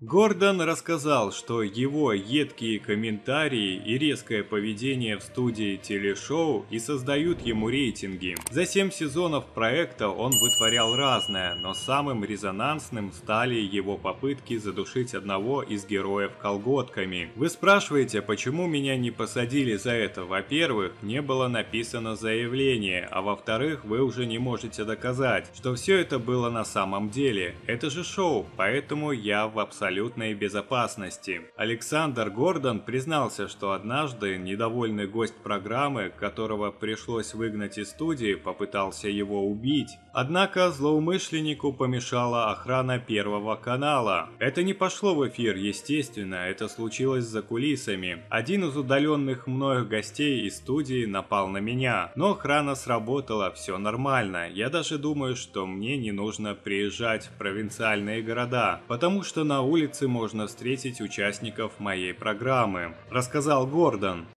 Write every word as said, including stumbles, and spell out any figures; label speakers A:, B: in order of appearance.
A: Гордон рассказал, что его едкие комментарии и резкое поведение в студии телешоу и создают ему рейтинги. За семь сезонов проекта он вытворял разное, но самым резонансным стали его попытки задушить одного из героев колготками. Вы спрашиваете, почему меня не посадили за это? Во-первых, не было написано заявление, а во-вторых, вы уже не можете доказать, что все это было на самом деле. Это же шоу, поэтому я в абсолютном абсолютной безопасности. Александр Гордон признался, что однажды недовольный гость программы, которого пришлось выгнать из студии, попытался его убить. Однако злоумышленнику помешала охрана Первого канала. Это не пошло в эфир, естественно, это случилось за кулисами. Один из удаленных мною гостей из студии напал на меня, но охрана сработала, все нормально. Я даже думаю, что мне не нужно приезжать в провинциальные города, потому что на улице улице можно встретить участников моей программы, рассказал Гордон.